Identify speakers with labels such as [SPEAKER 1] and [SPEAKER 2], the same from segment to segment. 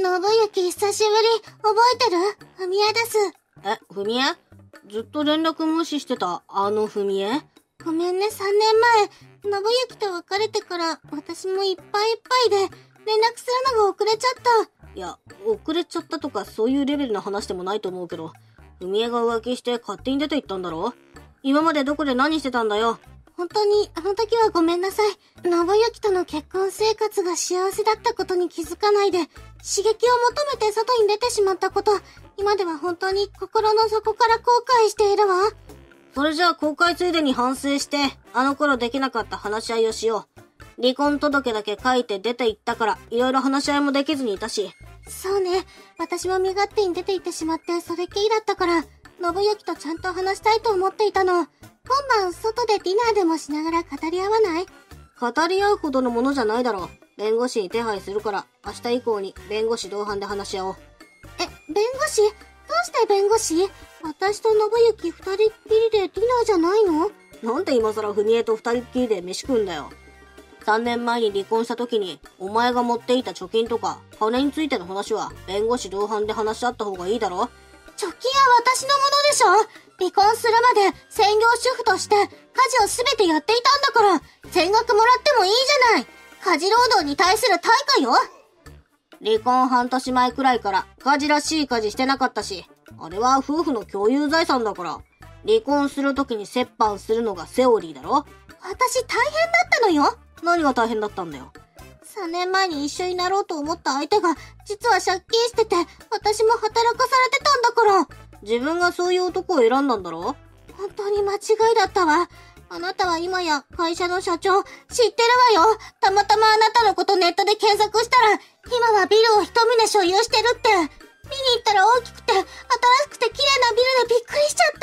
[SPEAKER 1] 信行久しぶり、覚えてる？ふみえです。
[SPEAKER 2] ふみえ？ずっと連絡無視してた、ふみえ？
[SPEAKER 1] ごめんね、3年前、信行と別れてから、私もいっぱいいっぱいで、連絡するのが遅れちゃった。
[SPEAKER 2] いや、遅れちゃったとかそういうレベルの話でもないと思うけど、ふみえが浮気して勝手に出て行ったんだろ？今までどこで何してたんだよ。
[SPEAKER 1] 本当に、あの時はごめんなさい。信行との結婚生活が幸せだったことに気づかないで、刺激を求めて外に出てしまったこと、今では本当に心の底から後悔しているわ。
[SPEAKER 2] それじゃあ後悔ついでに反省して、あの頃できなかった話し合いをしよう。離婚届だけ書いて出て行ったから、いろいろ話し合いもできずにいたし。
[SPEAKER 1] そうね。私も身勝手に出て行ってしまってそれっきりだったから、信行とちゃんと話したいと思っていたの。今晩外でディナーでもしながら語り合わない？
[SPEAKER 2] 語り合うほどのものじゃないだろう。弁護士に手配するから、明日以降に弁護士同伴で話し合おう。
[SPEAKER 1] 弁護士？どうして弁護士？私と信行二人っきりでディナーじゃないの？
[SPEAKER 2] なんで今更ふみえと二人っきりで飯食うんだよ。3年前に離婚した時に、お前が持っていた貯金とか、金についての話は、弁護士同伴で話し合った方がいいだろ？
[SPEAKER 1] 貯金は私のものでしょ？離婚するまで専業主婦として家事をすべてやっていたんだから、全額もらってもいいじゃない。家事労働に対する対価よ。
[SPEAKER 2] 離婚半年前くらいから家事らしい家事してなかったし、あれは夫婦の共有財産だから、離婚する時に折半するのがセオリーだろ？
[SPEAKER 1] 私大変だったのよ。
[SPEAKER 2] 何が大変だったんだよ。
[SPEAKER 1] 3年前に一緒になろうと思った相手が、実は借金してて、私も働かされてたんだから。
[SPEAKER 2] 自分がそういう男を選んだんだろ？
[SPEAKER 1] 本当に間違いだったわ。あなたは今や会社の社長、知ってるわよ。たまたまあなたのことネットで検索したら、今はビルを一棟所有してるって。見に行ったら大きくて、新しくて綺麗なビルでびっくりしちゃった。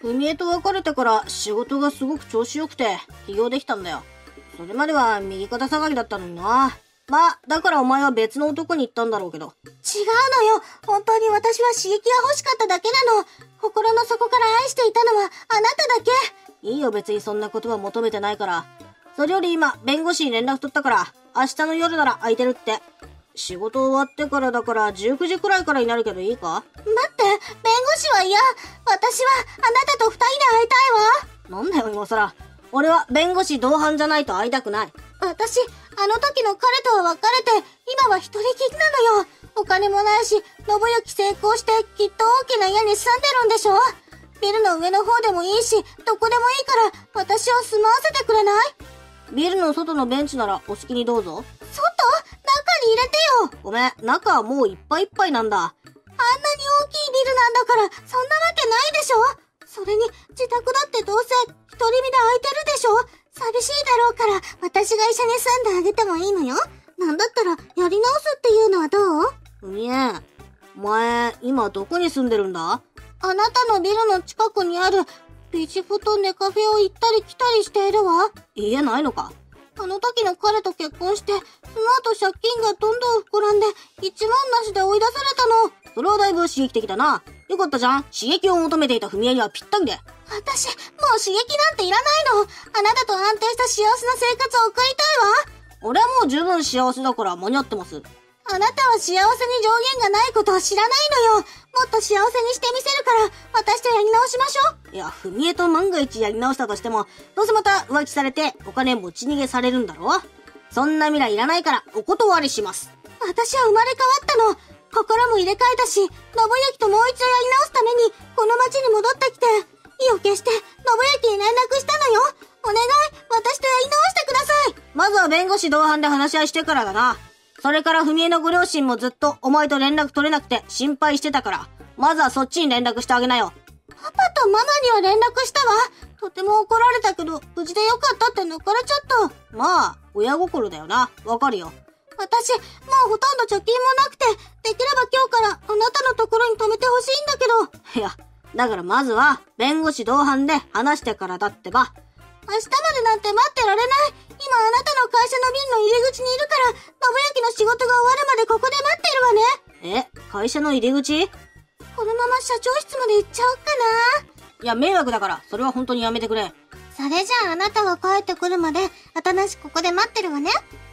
[SPEAKER 2] ふみえと別れてから仕事がすごく調子良くて、起業できたんだよ。それまでは右肩下がりだったのにな。まあ、だからお前は別の男に行ったんだろうけど。違う
[SPEAKER 1] のよ。本当に私は刺激が欲しかっただけなの。心の底から愛していたのはあなただ
[SPEAKER 2] け。いいよ、別にそんな言葉求めてないから。それより今、弁護士に連絡取ったから、明日の夜なら空いてるって。仕事終わってからだから19時くらいからになるけどいいか？
[SPEAKER 1] 待って、弁護士は嫌。私はあなたと2人で会いたい
[SPEAKER 2] わ。なんだよ今更。俺は弁護士同伴じゃないと会いたくない。
[SPEAKER 1] 私、あの時の彼とは別れて、今は一人きりなのよ。お金もないし、信行成功してきっと大きな家に住んでるんでしょ？ビルの上の方でもいいし、どこでもいいから、私を住まわせてくれない？
[SPEAKER 2] ビルの外のベンチならお好きにどうぞ。
[SPEAKER 1] 外？中に入れてよ。
[SPEAKER 2] ごめん、中はもういっぱいいっぱいなんだ。あんなに
[SPEAKER 1] 大きいビルなんだから、そんなわけないでしょ？それに、自宅だってどうせ、独り身で空いてるでしょ？寂しいだろうから、私が一緒に住んであげてもいいのよ。なんだったら、やり直すっていうのはどう？
[SPEAKER 2] ふみえ、お前、今どこに住んでるんだ？
[SPEAKER 1] あなたのビルの近くにある、ビジフとネカフェを行ったり来たりしているわ。
[SPEAKER 2] 家ないのか？
[SPEAKER 1] あの時の彼と結婚して、その後借金がどんどん膨らんで、一文なしで追い出されたの。
[SPEAKER 2] それはだいぶ刺激的だな。よかったじゃん。刺激を求めていたふみえにはぴったりで。
[SPEAKER 1] 私、もう刺激なんていらないの。あなたと安定した幸せな生活を送りたい
[SPEAKER 2] わ。俺はもう十分幸せだから間に合ってます。
[SPEAKER 1] あなたは幸せに上限がないことを知らないのよ。もっと幸せにしてみせるから、私とやり直しましょう。
[SPEAKER 2] いや、ふみえと万が一やり直したとしても、どうせまた浮気されてお金持ち逃げされるんだろ？そんな未来いらないからお断りします。
[SPEAKER 1] 私は生まれ変わったの。心も入れ替えたし、信行ともう一度やり直すために、この町に戻ってきて、意を決して、信行に連絡したのよ。お願い、私とやり直してください。
[SPEAKER 2] まずは弁護士同伴で話し合いしてからだな。それからふみえのご両親もずっとお前と連絡取れなくて心配してたから、まずはそっちに連絡してあげなよ。
[SPEAKER 1] パパとママには連絡したわ。とても怒られたけど、無事でよかったって抜かれちゃった。
[SPEAKER 2] まあ、親心だよな。わかるよ。
[SPEAKER 1] 私、もうほとんど貯金もなくて、できれば今日からあなたのところに泊めてほしいんだけど。
[SPEAKER 2] いや、だからまずは、弁護士同伴で話してからだってば。
[SPEAKER 1] 明日までなんて待ってられない。今あなたの会社のビルの入り口にいるから、信行の仕事が終わるまでここで待ってるわね。
[SPEAKER 2] 会社の入り口？
[SPEAKER 1] このまま社長室まで行っちゃおっかな。
[SPEAKER 2] いや、迷惑だから、それは本当にやめてくれ。
[SPEAKER 1] それじゃああなたが帰ってくるまで、私ここで待ってるわね。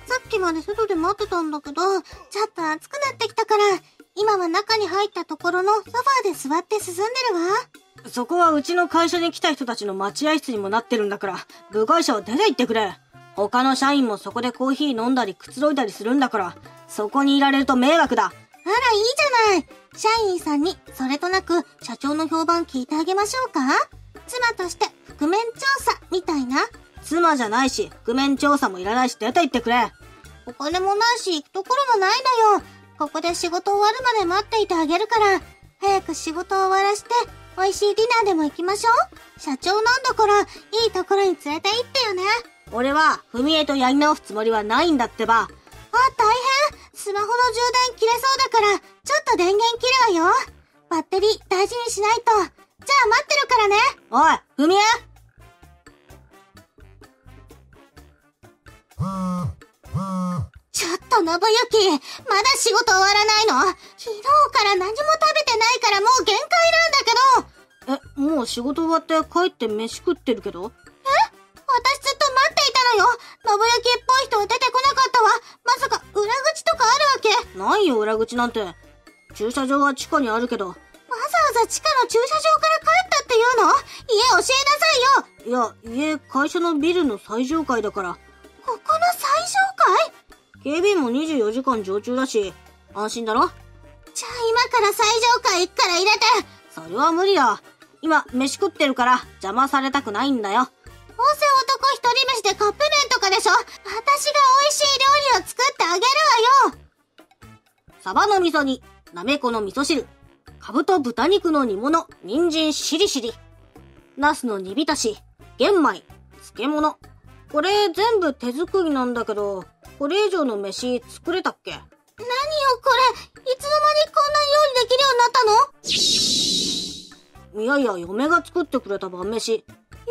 [SPEAKER 1] さっきまで外で待ってたんだけど、ちょっと暑くなってきたから、今は中に入ったところのソファーで座って進んでるわ。
[SPEAKER 2] そこはうちの会社に来た人たちの待合室にもなってるんだから、部外者は出て行ってくれ。他の社員もそこでコーヒー飲んだりくつろいだりするんだから、そこにいられると迷惑だ。
[SPEAKER 1] あら、いいじゃない。社員さんにそれとなく社長の評判聞いてあげましょうか。妻として覆面調査みたいな。
[SPEAKER 2] 妻じゃないし、覆面調査もいらないし出て行ってくれ。
[SPEAKER 1] お金もないし行くところもないのよ。ここで仕事終わるまで待っていてあげるから、早く仕事を終わらして、美味しいディナーでも行きましょう。社長なんだから、いいところに連れて行ってよね。
[SPEAKER 2] 俺は、ふみえとやり直すつもりはないんだってば。
[SPEAKER 1] あ、大変。スマホの充電切れそうだから、ちょっと電源切るわよ。バッテリー大事にしないと。じゃあ待ってるからね。
[SPEAKER 2] おい、ふみえ！
[SPEAKER 1] ちょっと信行、まだ仕事終わらないの？昨日から何も食べてないからもう限界なんだけ
[SPEAKER 2] ど。もう仕事終わって帰って飯食ってるけど。
[SPEAKER 1] 私ずっと待っていたのよ。信行っぽい人は出てこなかったわ。まさか裏口とかあるわけ？
[SPEAKER 2] ないよ、裏口なんて。駐車場は地下にあるけど。
[SPEAKER 1] わざわざ地下の駐車場から帰ったっていうの？家教えなさいよ。
[SPEAKER 2] いや、家、会社のビルの最上階だから。
[SPEAKER 1] ここの最上階？
[SPEAKER 2] 警備員も24時間常駐だし、安心だろ？
[SPEAKER 1] じゃあ今から最上階行くから入れて。
[SPEAKER 2] それは無理だ。今、飯食ってるから邪魔されたくないんだよ。
[SPEAKER 1] どうせ男一人飯でカップ麺とかでしょ？私が美味しい料理を作ってあげるわよ。
[SPEAKER 2] サバの味噌煮、なめこの味噌汁、かぶと豚肉の煮物、人参しりしり、ナスの煮浸し、玄米、漬物。これ全部手作りなんだけど、これ以上の飯作れたっけ？
[SPEAKER 1] 何よこれ、いつの間にこんな料理できるようになったの？
[SPEAKER 2] いやいや、嫁が作ってくれた晩飯。
[SPEAKER 1] 嫁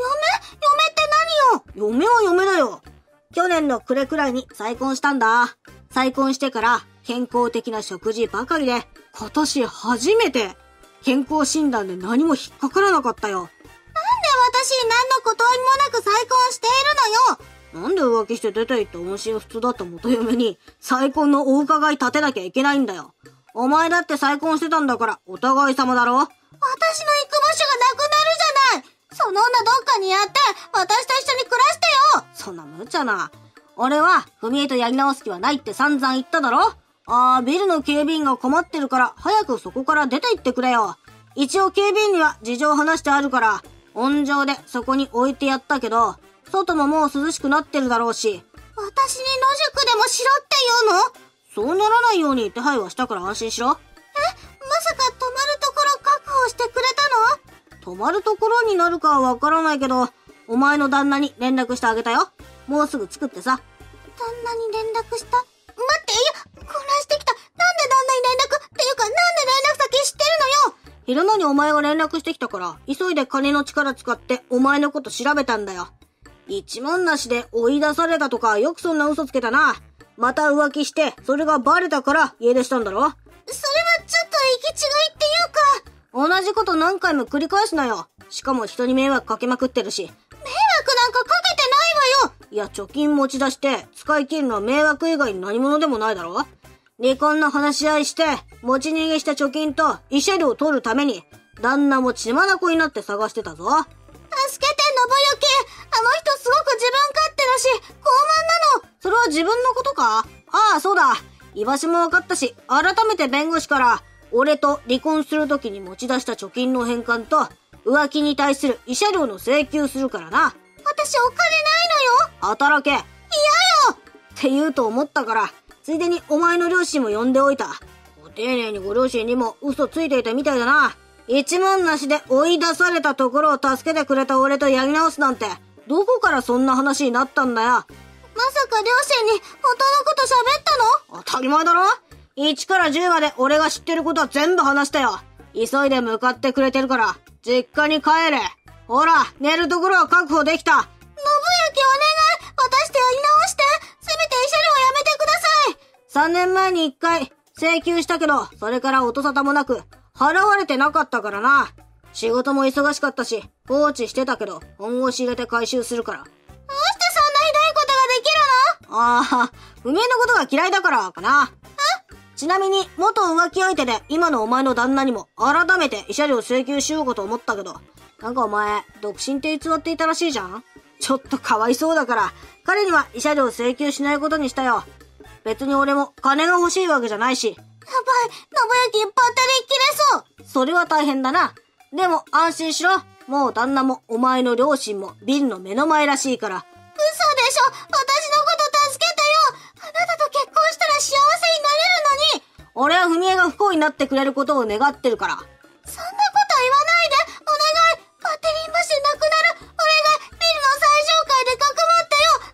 [SPEAKER 1] って何よ？
[SPEAKER 2] 嫁は嫁だよ。去年の暮れくらいに再婚したんだ。再婚してから健康的な食事ばかりで、今年初めて健康診断で何も引っかからなかったよ。
[SPEAKER 1] なんで私に何の断りもなく再婚しているのよ？
[SPEAKER 2] なんで浮気して出て行った音信不通だった元嫁に再婚のお伺い立てなきゃいけないんだよ。お前だって再婚してたんだからお互い様だろ？
[SPEAKER 1] 私の行く場所がなくなるじゃない。その女どっかにやって、私と一緒に暮らしてよ。
[SPEAKER 2] そんな無茶な。俺は、ふみえとやり直す気はないって散々言っただろ？ビルの警備員が困ってるから、早くそこから出て行ってくれよ。一応警備員には事情話してあるから、温情でそこに置いてやったけど、外ももう涼しくなってるだろうし。
[SPEAKER 1] 私に野宿でもしろって言うの？
[SPEAKER 2] そうならないように手配はしたから安心しろ。
[SPEAKER 1] まさか泊まるところ確保してくれたの？
[SPEAKER 2] 泊まるところになるかはわからないけど、お前の旦那に連絡してあげたよ。もうすぐ作ってさ。
[SPEAKER 1] 旦那に連絡した？待って、いや、混乱してきた。なんで旦那に連絡っていうか、なんで連絡先知ってるのよ？
[SPEAKER 2] 昼間にお前が連絡してきたから、急いで金の力使ってお前のこと調べたんだよ。一文なしで追い出されたとか、よくそんな嘘つけたな。また浮気して、それがバレたから家出したんだろ？それは
[SPEAKER 1] ちょっと行き違いっていうか。
[SPEAKER 2] 同じこと何回も繰り返すなよ。しかも人に迷惑かけまくってるし。迷惑
[SPEAKER 1] なんかかけてないわよ。
[SPEAKER 2] いや、貯金持ち出して使い切るのは迷惑以外に何者でもないだろ？離婚の話し合いして、持ち逃げした貯金と慰謝料を取るために、旦那も血眼になって探してたぞ。
[SPEAKER 1] 助けて、信行。あの人すごく自分勝手だし、傲慢なの。
[SPEAKER 2] それは自分のことか？ああ、そうだ。居場所も分かったし、改めて弁護士から、俺と離婚するときに持ち出した貯金の返還と、浮気に対する慰謝料の請求するからな。
[SPEAKER 1] 私お金ないのよ。
[SPEAKER 2] 働け。嫌よって言うと思ったから、ついでにお前の両親も呼んでおいた。ご丁寧にご両親にも嘘ついていたみたいだな。一文なしで追い出されたところを助けてくれた俺とやり直すなんて、どこからそんな話になったんだよ。
[SPEAKER 1] まさか両親に本当のこと喋ったの？
[SPEAKER 2] 当たり前だろ。1から10まで俺が知ってることは全部話したよ。急いで向かってくれてるから、実家に帰れ。ほら、寝るところは確保できた。信行お願い。
[SPEAKER 1] 私とやり直して。せめて慰謝料やめてください。
[SPEAKER 2] 3年前に1回請求したけど、それから音沙汰もなく、払われてなかったからな。仕事も忙しかったし、放置してたけど、本腰入れて回収するから。
[SPEAKER 1] どうしてそんなひどいことができるの？
[SPEAKER 2] ああ、不明のことが嫌いだからかな。ちなみに、元浮気相手で今のお前の旦那にも改めて慰謝料請求しようかと思ったけど、なんかお前、独身って偽っていたらしいじゃん？ちょっとかわいそうだから、彼には慰謝料請求しないことにしたよ。別に俺も金が欲しいわけじゃないし。
[SPEAKER 1] やばい、信之バッテリー切れそう。
[SPEAKER 2] それは大変だな。でも安心しろ。もう旦那もお前の両親もビルの目の前らしいから。
[SPEAKER 1] 嘘でしょ。私のこと助けてよ。あなたと結婚したら幸せになれるのに。
[SPEAKER 2] 俺は文江が不幸になってくれることを願ってるから。
[SPEAKER 1] そんなこと言わないで。お願い。バッテリーマシンなくなる。お願い。ビルの最上階でかくまってよ。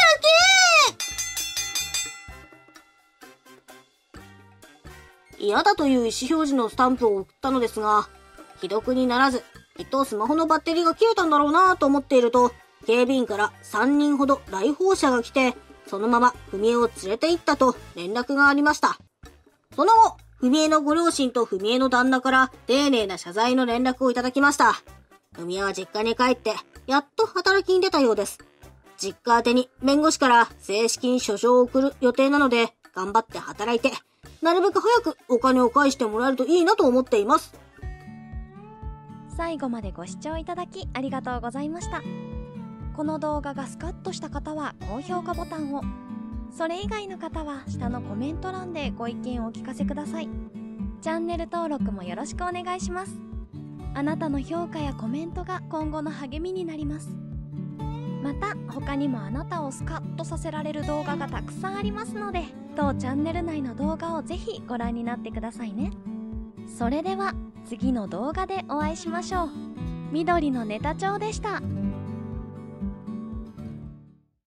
[SPEAKER 2] 信之！嫌だという意思表示のスタンプを送ったのですが、既読にならず、きっとスマホのバッテリーが切れたんだろうなと思っていると、警備員から3人ほど来訪者が来て、そのまま文江を連れて行ったと連絡がありました。その後、文江のご両親と文江の旦那から丁寧な謝罪の連絡をいただきました。文江は実家に帰って、やっと働きに出たようです。実家宛てに弁護士から正式に書状を送る予定なので、頑張って働いて、なるべく早くお金を返してもらえるといいなと思っています。
[SPEAKER 3] 最後までご視聴いただきありがとうございました。この動画がスカッとした方は高評価ボタンを、それ以外の方は下のコメント欄でご意見をお聞かせください。チャンネル登録もよろしくお願いします。あなたの評価やコメントが今後の励みになります。また他にもあなたをスカッとさせられる動画がたくさんありますので、当チャンネル内の動画をぜひご覧になってくださいね。それでは次の動画でお会いしましょう。緑のネタ帳でした。